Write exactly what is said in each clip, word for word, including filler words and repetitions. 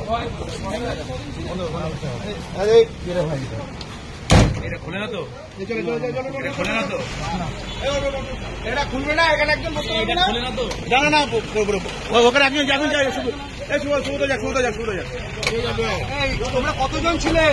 আরে ভাই এটা খুলে না তো, চলে চলে চলে চলে খুলে না তো, এটা খুলবে না, এখানে একদম বসতে হবে না, খুলে না তো, জানা না ওখানে একজন যাবেন, যাই শুধু এই শুধু শুধু যাক শুধু যাক শুধু যাক। এই তোমরা কতজন ছিলে?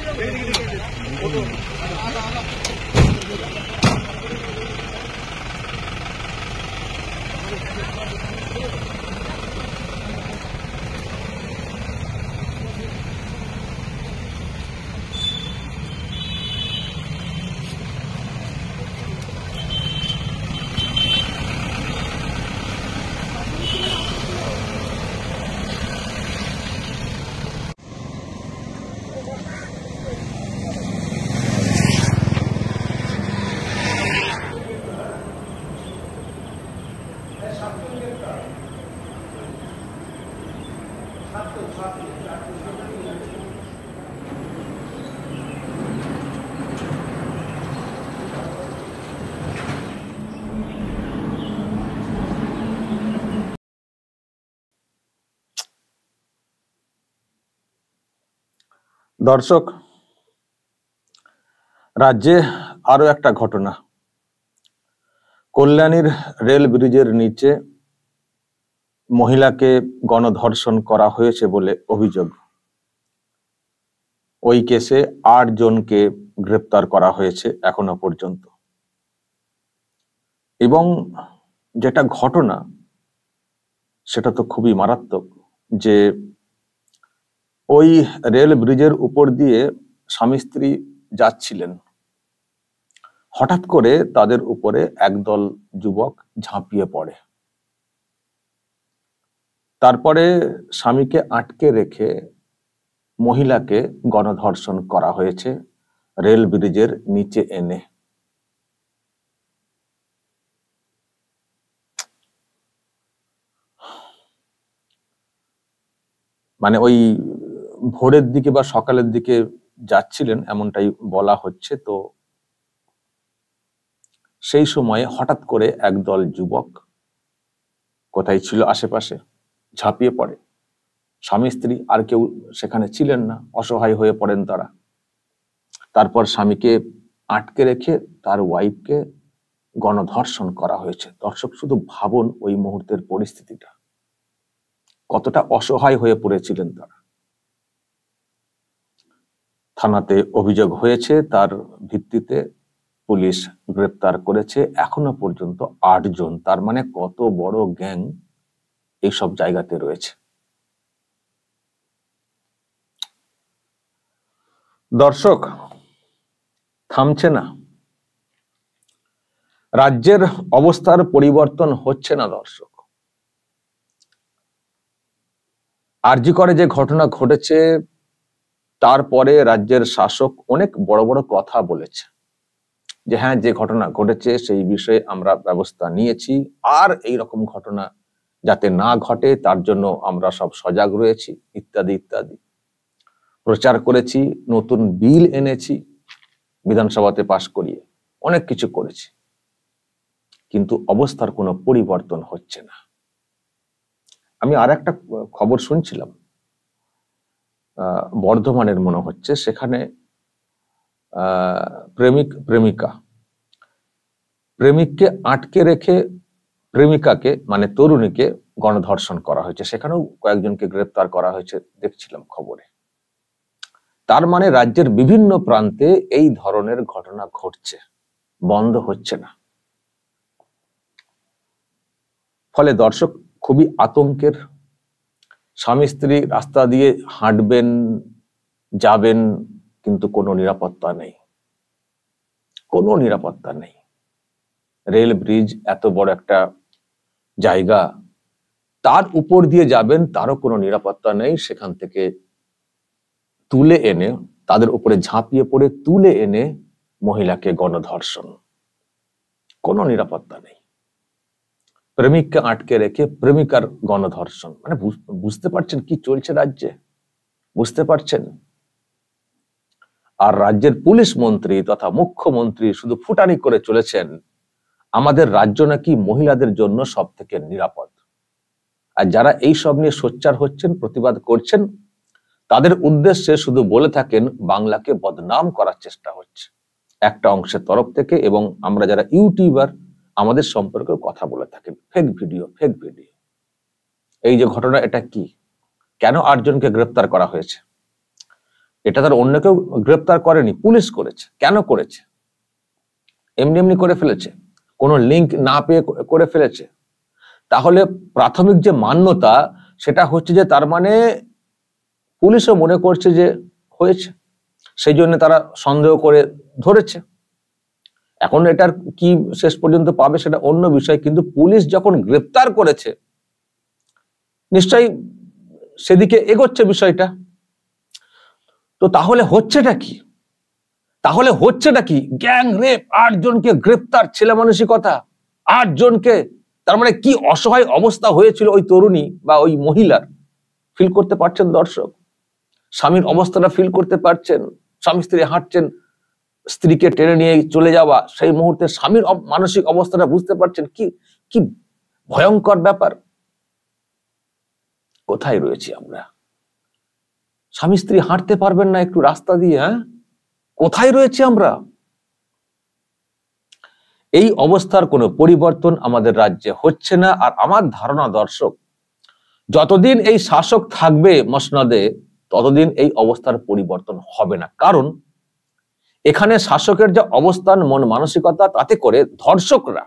দর্শক, রাজ্যে আরো একটা ঘটনা। কল্যাণীর রেল ব্রিজের নিচে মহিলাকে গণধর্ষণ করা হয়েছে বলে অভিযোগ। ওই কেসে আট জনকে গ্রেপ্তার করা হয়েছে এখনো পর্যন্ত। এবং যেটা ঘটনা সেটা তো খুবই মারাত্মক, যে ওই রেল ব্রিজের উপর দিয়ে স্বামী স্ত্রী যাচ্ছিলেন, হঠাৎ করে তাদের উপরে একদল যুবক ঝাঁপিয়ে পড়ে। তারপরে স্বামীকে আটকে রেখে মহিলাকে গণধর্ষণ করা হয়েছে রেল ব্রিজের নিচে এনে। মানে ওই ভোরের দিকে বা সকালের দিকে যাচ্ছিলেন এমনটাই বলা হচ্ছে। তো সেই সময়ে হঠাৎ করে একদল যুবক কোথায় ছিল আশেপাশে ঝাঁপিয়ে পড়ে। স্বামী স্ত্রী আর কেউ সেখানে ছিলেন না, অসহায় হয়ে পড়েন তারা। তারপর স্বামীকে আটকে রেখে তার ওয়াইফকে গণধর্ষণ করা হয়েছে। দর্শক, শুধু ভাবুন ওই মুহূর্তের পরিস্থিতিটা, কতটা অসহায় হয়ে পড়েছিলেন তারা। থানাতে অভিযোগ হয়েছে, তার ভিত্তিতে পুলিশ গ্রেপ্তার করেছে এখনো পর্যন্ত আট জন। তার মানে কত বড় গ্যাং এইসব জায়গাতে রয়েছে। দর্শক, থামছে না, রাজ্যের অবস্থার পরিবর্তন হচ্ছে না। দর্শক, আরজি করে যে ঘটনা ঘটেছে তারপরে রাজ্যের শাসক অনেক বড় বড় কথা বলেছে, যে হ্যাঁ, যে ঘটনা ঘটেছে সেই বিষয়ে আমরা ব্যবস্থা নিয়েছি, আর এই রকম ঘটনা যাতে না ঘটে তার জন্য আমরা সব সজাগ রয়েছি, ইত্যাদি ইত্যাদি প্রচার করেছি, নতুন বিল এনেছি, বিধানসভাতে পাশ করিয়ে অনেক কিছু করেছি, কিন্তু অবস্থার কোনো পরিবর্তন হচ্ছে না। আমি আর একটা খবর শুনছিলাম, আহ বর্ধমানের মনে হচ্ছে, সেখানে আহ প্রেমিক প্রেমিকা প্রেমিককে আটকে রেখে প্রেমিকাকে মানে তরুণীকে গণধর্ষণ করা হয়েছে। সেখানেও কয়েকজনকে গ্রেপ্তার করা হয়েছে দেখছিলাম খবরে। তার মানে রাজ্যের বিভিন্ন প্রান্তে এই ধরনের ঘটনা ঘটছে, বন্ধ হচ্ছে না। ফলে দর্শক, খুবই আতঙ্কের। স্বামী স্ত্রী রাস্তা দিয়ে হাঁটবেন, যাবেন, কিন্তু কোনো নিরাপত্তা নেই, কোনো নিরাপত্তা নেই। রেল ব্রিজ এত বড় একটা জায়গা, তার উপর দিয়ে যাবেন, তারও কোনো নিরাপত্তা নেই। সেখান থেকে তুলে এনে, তাদের উপরে ঝাঁপিয়ে পড়ে তুলে এনে মহিলাকে গণধর্ষণ, কোনো নিরাপত্তা নেই। প্রেমিককে আটকে রেখে প্রেমিকার গণধর্ষণ, মানে বুঝতে পারছেন কি চলছে রাজ্যে? বুঝতে পারছেন? আর রাজ্যের পুলিশ মন্ত্রী তথা মুখ্যমন্ত্রী শুধু ফুটানি করে চলেছেন, আমাদের রাজ্য নাকি মহিলাদের জন্য সব থেকে নিরাপদ। আর যারা এই সব নিয়ে সোচ্চার হচ্ছেন, প্রতিবাদ করছেন, তাদের উদ্দেশ্যে শুধু বলে থাকেন বাংলাকে বদনাম করার চেষ্টা হচ্ছে একটা অংশের তরফ থেকে, এবং আমরা যারা ইউটিউবার আমাদের সম্পর্কে কথা বলে থাকেন ফেক ভিডিও ফেক ভিডিও। এই যে ঘটনা, এটা কি, কেন আটজনকে গ্রেপ্তার করা হয়েছে? এটা তার অন্য কেউ গ্রেপ্তার করেনি, পুলিশ করেছে। কেন করেছে? এমনি এমনি করে ফেলেছে, কোনো লিঙ্ক না পেয়ে করে ফেলেছে। তাহলে প্রাথমিক যে মান্যতা সেটা হচ্ছে যে তার মানে পুলিশও মনে করছে যে হয়েছে, সেই জন্য তারা সন্দেহ করে ধরেছে। এখন এটার কি শেষ পর্যন্ত পাবে সেটা অন্য বিষয়, কিন্তু পুলিশ যখন গ্রেপ্তার করেছে নিশ্চয়ই সেদিকে এগোচ্ছে বিষয়টা। তো তাহলে হচ্ছেটা কি? তাহলে হচ্ছেটা কি? গ্যাং রেপ, আট জনকে গ্রেপ্তার, ছেলে মানসিকতা, আট জনকে। তার মানে কি অসহায় অবস্থা হয়েছিল ওই তরুণী বা ওই মহিলার, ফিল করতে পারছেন দর্শক? স্বামীর অবস্থাটা ফিল করতে পারছেন? স্বামী স্ত্রী হাঁটছেন, স্ত্রীকে টেনে নিয়ে চলে যাওয়া, সেই মুহূর্তে স্বামীর মানসিক অবস্থাটা বুঝতে পারছেন? কি কি ভয়ঙ্কর ব্যাপার। কোথায় রয়েছি আমরা? স্বামী স্ত্রী হাঁটতে পারবেন না একটু রাস্তা দিয়ে? হ্যাঁ, কোথায় রয়েছি আমরা? এই অবস্থার কোনো পরিবর্তন আমাদের রাজ্যে হচ্ছে না। আর আমার ধারণা দর্শক, যতদিন এই শাসক থাকবে মসনদে ততদিন এই অবস্থার পরিবর্তন হবে না। কারণ এখানে শাসকের যে অবস্থান, মন মানসিকতা, তাতে করে ধর্ষকরা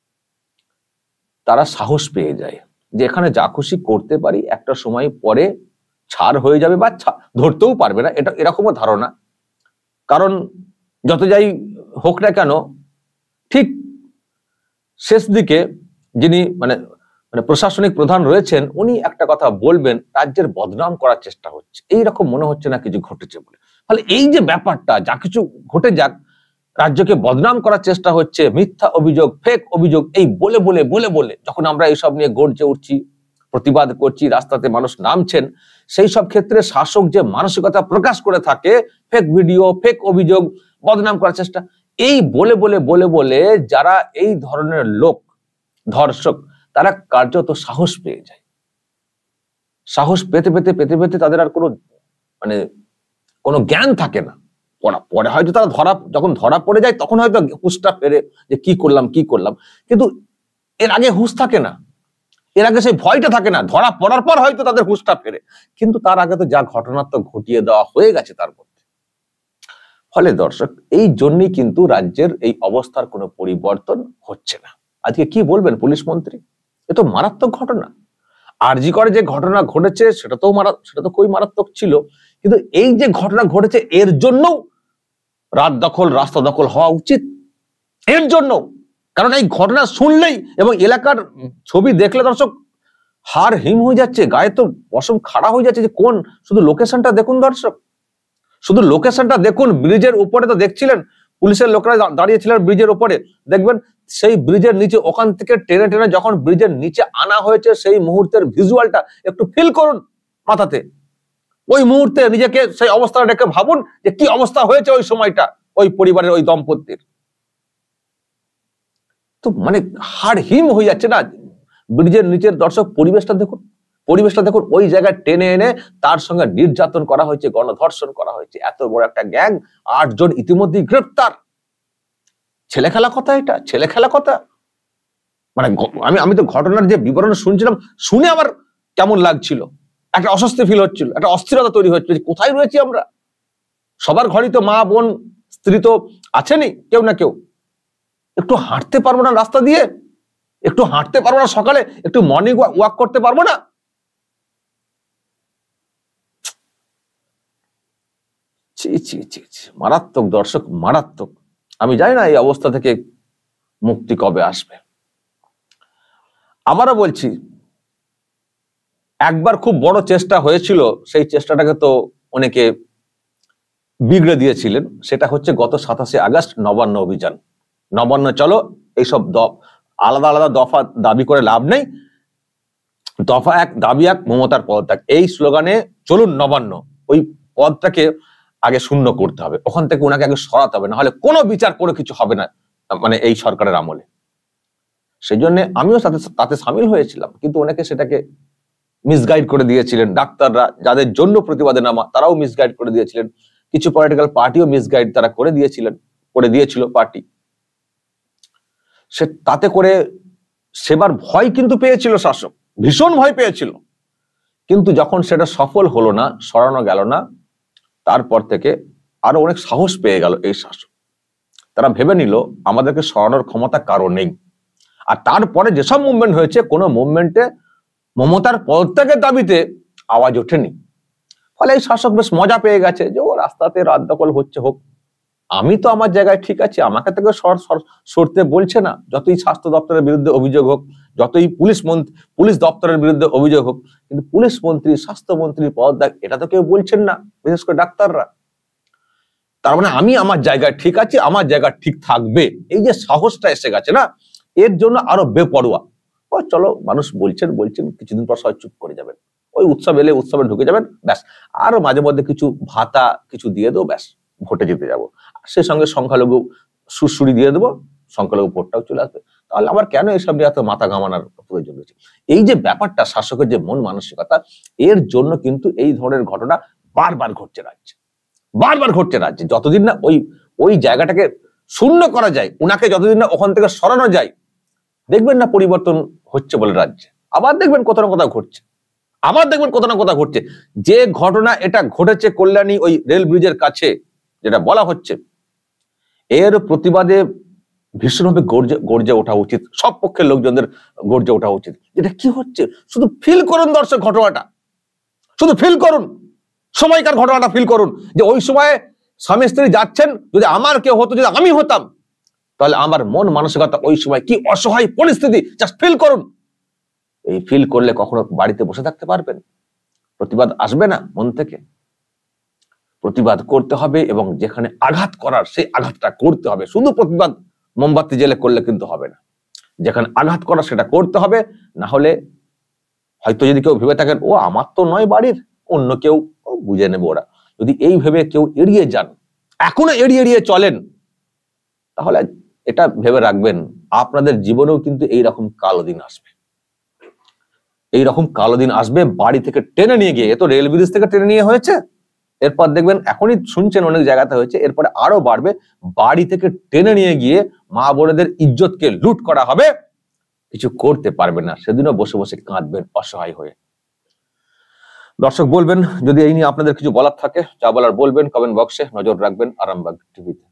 তারা সাহস পেয়ে যায় যে এখানে যা খুশি করতে পারি, একটা সময় পরে ছাড় হয়ে যাবে বা ধরতেও পারবে না, এটা এরকমও ধারণা। কারণ যত যাই হোক না কেন, ঠিক শেষ দিকে যিনি মানে মানে প্রশাসনিক প্রধান রয়েছেন, উনি একটা কথা বলবেন, রাজ্যের বদনাম করার চেষ্টা হচ্ছে, এইরকম মনে হচ্ছে না কিছু ঘটেছে বলে। ফলে এই যে ব্যাপারটা, যা কিছু ঘটে যাক, রাজ্যকে বদনাম করার চেষ্টা হচ্ছে, মিথ্যা অভিযোগ, ফেক অভিযোগ, এই বলে বলে বলে বলে যখন আমরা এইসব নিয়ে গর্জে উঠছি, প্রতিবাদ করছি, রাস্তাতে মানুষ নামছেন, সেই সব ক্ষেত্রে শাসক যে মানসিকতা প্রকাশ করে থাকে, ফেক ভিডিও, ফেক অভিযোগ, বদনাম করার চেষ্টা, এই বলে বলে বলে বলে যারা এই ধরনের লোক, ধর্ষক, তারা কার্যত সাহস পেয়ে যায়। সাহস পেতে পেতে পেতে পেতে তাদের আর কোনো মানে কোনো জ্ঞান থাকে না। পরে হয়তো তারা ধরা, যখন ধরা পড়ে যায় তখন হয়তো হুঁশটা ফেরে যে কি করলাম কি করলাম, কিন্তু এর আগে হুঁশ থাকে না, এর আগে সেই ভয়টা থাকে না। ধরা পড়ার পর হয়তো তাদের হুঁশটা ফেরে, কিন্তু তার আগে তো যা ঘটনা তো ঘটিয়ে দেওয়া হয়ে গেছে তার মধ্যে। ফলে দর্শক, এই জন্যই কিন্তু রাজ্যের এই অবস্থার কোনো পরিবর্তন হচ্ছে না। আজকে কি বলবেন পুলিশ মন্ত্রী? এ তো মারাত্মক ঘটনা। আরজি করে যে ঘটনা ঘটেছে সেটা তো মারা সেটা তো খুবই মারাত্মক ছিল, কিন্তু এই যে ঘটনা ঘটেছে এর জন্য রাত দখল, রাস্তা দখল হওয়া উচিত, এর জন্য। কারণ এই ঘটনা শুনলেই এবং এলাকার ছবি দেখলে দর্শক হাড় হিম হয়ে যাচ্ছে, গায়ে তো পশম খাড়া হয়ে যাচ্ছে যে কোন, শুধু লোকেশনটা দেখুন দর্শক, শুধু লোকেশনটা দেখুন। ব্রিজের উপরে তো দেখছিলেন, পুলিশের লোকেরা দাঁড়িয়েছিলেন ব্রিজের উপরে, দেখবেন সেই ব্রিজের নিচে, ওখান থেকে টেনে টেনে যখন ব্রিজের নিচে আনা হয়েছে, সেই মুহূর্তের ভিজুয়ালটা একটু ফিল করুন মাথাতে। ওই মুহূর্তে নিজেকে সেই অবস্থাটা দেখে ভাবুন যে কি অবস্থা হয়েছে ওই সময়টা ওই পরিবারের ওই দম্পতির। তো মানে হাড় হিম হয়ে যাচ্ছে না ব্রিজের নিচের দর্শক। পরিবেশটা দেখুন, পরিবেশটা দেখুন, ওই জায়গায় টেনে এনে তার সঙ্গে নির্যাতন করা হয়েছে, গণধর্ষণ করা হয়েছে। এত বড় একটা গ্যাং, আট জন ইতিমধ্যে গ্রেপ্তার। ছেলে খেলা কথা, এটা ছেলে খেলা কথা। মানে আমি আমি তো ঘটনার যে বিবরণ শুনছিলাম, শুনে আমার কেমন লাগছিল, একটা অস্বস্তি ফিল হচ্ছিল, একটা অস্থিরতা তৈরি হচ্ছিল যে কোথায় রয়েছি আমরা। সবার ঘরেই তো মা, বোন, স্ত্রী তো আছেনই, কেউ না কেউ। একটু হাঁটতে পারবো না রাস্তা দিয়ে? একটু হাঁটতে পারবো না সকালে? একটু মর্নিং ওয়াক করতে পারবো না? ছি ছি ছি ছি, মারাত্মক দর্শক, মারাত্মক। আমি জানি না এই অবস্থা থেকে মুক্তি কবে আসবে। আবারও বলছি, একবার খুব বড় চেষ্টা হয়েছিল, সেই চেষ্টাটাকে তো অনেকে বিগড়ে দিয়েছিলেন। সেটা হচ্ছে গত সাতাশে আগস্ট নবান্ন অভিযান। নবান্ন চলো, এইসব আলাদা আলাদা দফা দাবি করে লাভ নেই, দফা এক, দাবি এক, মমতার পদত্যাগ, এই স্লোগানে চলুন নবান্ন। ওই পদটাকে আগে শূন্য করতে হবে, ওখান থেকে ওনাকে আগে সরাতে হবে, না হলে কোনো বিচার করে কিছু হবে না মানে এই সরকারের আমলে। সেই জন্য আমিও তাতে তাতে সামিল হয়েছিলাম, কিন্তু অনেকে সেটাকে মিসগাইড করে দিয়েছিলেন, ডাক্তাররা যাদের জন্য প্রতিবাদে নামা তারাও মিসগাইড করে দিয়েছিলেন, কিছু পলিটিক্যাল পার্টিও মিসগাইড তারা করে দিয়েছিলেন, করে দিয়েছিল পার্টি। সে তাতে করে সেবার ভয় কিন্তু পেয়েছিল শাসক, ভীষণ ভয় পেয়েছিল, কিন্তু যখন সেটা সফল হলো না, সরানো গেল না, তারপর থেকে আরো অনেক সাহস পেয়ে গেল এই শাসক। তারা ভেবে নিল আমাদেরকে সরানোর ক্ষমতা কারো নেই। আর তারপরে যেসব মুভমেন্ট হয়েছে, কোনো মুভমেন্টে মমতার পদত্যাগের দাবিতে আওয়াজ ওঠেনি। ফলে এই শাসক বেশ মজা পেয়ে গেছে যে ও রাস্তাতে রাত দখল হচ্ছে হোক, আমি তো আমার জায়গায় ঠিক আছি, আমাকে থেকে সরতে বলছে না। যতই স্বাস্থ্য দপ্তরের বিরুদ্ধে অভিযোগ হোক, যতই পুলিশ মন্ত্রী পুলিশ দপ্তরের বিরুদ্ধে অভিযোগ হোক, কিন্তু পুলিশ মন্ত্রী, স্বাস্থ্যমন্ত্রীর পদত্যাগ এটা তো কেউ বলছেন না, বিশেষ করে ডাক্তাররা। তার মানে আমি আমার জায়গায় ঠিক আছি, আমার জায়গা ঠিক থাকবে, এই যে সাহসটা এসে গেছে না, এর জন্য আরো বেপরোয়া। ও চলো মানুষ বলছেন বলছেন কিছুদিন পর সবাই চুপ করে যাবেন, ওই উৎসব এলে উৎসবে ঢুকে যাবেন, ব্যাস, আরো মাঝে মধ্যে কিছু ভাতা কিছু দিয়ে দেবো, ব্যাস ভোটে জিতে যাবো। সে সঙ্গে সংখ্যালঘু সুরসুরি দিয়ে দেবো, সংখ্যালঘু ভোটটাও চলে আসবে। তাহলে আবার কেন এসব নিয়ে এত মাথা ঘামানোর প্রয়োজন রয়েছে? এই যে ব্যাপারটা, শাসকের যে মন মানসিকতা, এর জন্য কিন্তু এই ধরনের ঘটনা বারবার ঘটছে রাজ্যে, বারবার ঘটছে রাজ্যে। যতদিন না ওই ওই জায়গাটাকে শূন্য করা যায়, উনাকে যতদিন না ওখান থেকে সরানো যায়, দেখবেন না পরিবর্তন হচ্ছে বলে রাজ্যে। আবার দেখবেন কোথাও না কোথাও ঘটছে, আবার দেখবেন কোথাও না কোথাও ঘটছে। যে ঘটনা এটা ঘটেছে কল্যাণী ওই রেল ব্রিজের কাছে, যেটা বলা হচ্ছে, এর প্রতিবাদে ভীষণভাবে গর্জে গর্জে ওঠা উচিত, সব পক্ষের লোকজনদের গর্জে ওঠা উচিত। এটা কি হচ্ছে শুধু ফিল করুন দর্শক, ঘটনাটা শুধু ফিল করুন, সময়কার ঘটনাটা ফিল করুন, যে ওই সময় স্বামী স্ত্রী যাচ্ছেন, যদি আমার কেউ হতো, যদি আমি হতাম, তাহলে আমার মন মানসিকতা ওই সময় কি অসহায় পরিস্থিতি, জাস্ট ফিল করুন। এই ফিল করলে কখনো বাড়িতে বসে থাকতে পারবেন? প্রতিবাদ আসবে না মন থেকে? প্রতিবাদ করতে হবে, এবং যেখানে আঘাত করার সেই আঘাতটা করতে হবে। শুধু প্রতিবাদ মোমবাতি জেলে করলে কিন্তু হবে না, যেখানে আঘাত করা সেটা করতে হবে। না হলে হয়তো যদি কেউ ভেবে থাকেন ও আমার তো নয় বাড়ির, অন্য কেউ, বুঝে নেবে ওরা, যদি এই ভেবে কেউ এড়িয়ে যান, এখনো এড়িয়ে এড়িয়ে চলেন, তাহলে এটা ভেবে রাখবেন আপনাদের জীবনেও কিন্তু এইরকম কালো দিন আসবে, এইরকম কালো দিন আসবে। বাড়ি থেকে টেনে নিয়ে গিয়ে, এ তো রেল ব্রিজ থেকে টেনে নিয়ে হয়েছে, এরপর দেখবেন এখনই শুনছেন অনেক জায়গাতে হয়েছে, এরপরে আরো বাড়বে, বাড়ি থেকে টেনে নিয়ে গিয়ে মা বোনেদের ইজ্জতকে লুট করা হবে, কিছু করতে পারবেন না, সেদিনও বসে বসে কাঁদবেন অসহায় হয়ে। দর্শক বলবেন যদি এই নিয়ে আপনাদের কিছু বলার থাকে, যা বলার বলবেন কমেন্ট বক্সে, নজর রাখবেন আরামবাগ টিভিতে।